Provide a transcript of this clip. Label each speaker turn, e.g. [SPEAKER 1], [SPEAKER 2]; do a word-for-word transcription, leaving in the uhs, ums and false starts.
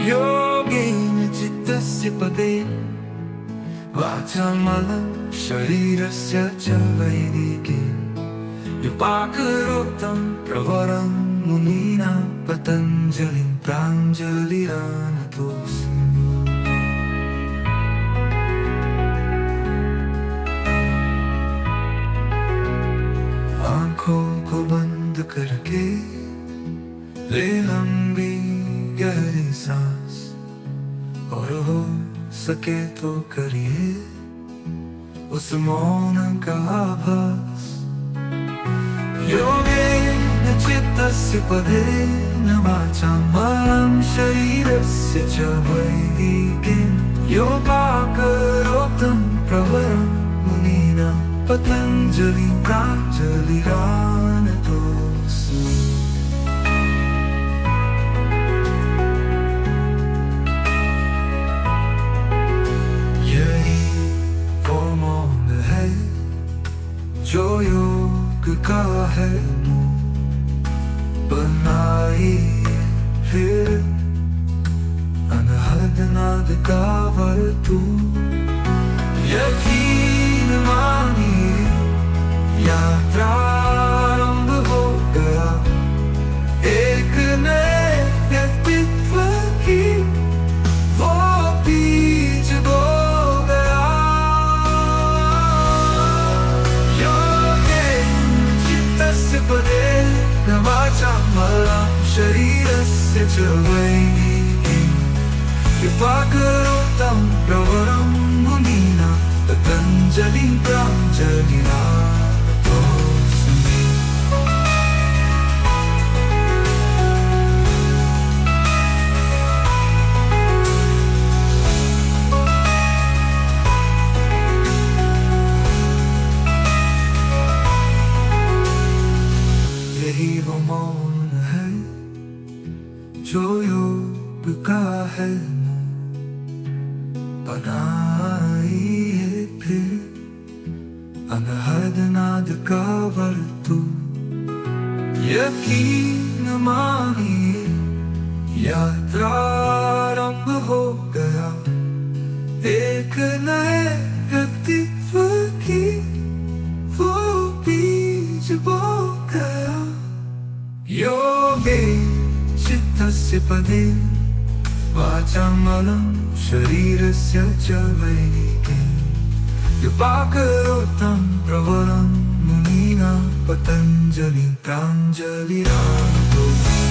[SPEAKER 1] योगेन चित्तस्य पदेन वाचामलं शरीरस्य च वैदिकेन विपाकरोक्तं प्रवरं मुनीनां पतञ्जलिं प्राञ्जलिरानतोऽस्मि। आँखों को बंद करके ले लंबी गहरी सांस, और हो सके तो करिए उस मौन का आभास। योगेन चित्तस्य पदेन वाचामलं शरीरस्य च वैदिकेन योपाकरोक्तं प्रवरं मुनीनां पतञ्जलिं प्राञ्जलिरानतोऽस्मि। जो योग का है बनाइए फिर अनहद नाद का वर्तु। यकीन मानिए यात्रा आरंभ हो गया, एक नए व्यक्तित्व की वो बीज बो गया। पदेन वाचामलं शरीरस्य च वैदिकेन विपाकरोक्तं प्रवरं मुनीनां पतञ्जलिं प्राञ्जलिरानतोऽस्मि। यही वो मौन है जो योग का है बनाइए फिर अनहद नाद का वर्तु। यकीन मानिए यात्रा आरंभ हो गया, एक नए व्यक्तित्व की वो बीज बो गया। योगेन चित्तस्य पदेन वाचामलं शरीरस्य च वैदिकेन विपाकरोक्तं प्रवरं मुनीनां पतञ्जलिं प्राञ्जलिरानतोऽस्मि।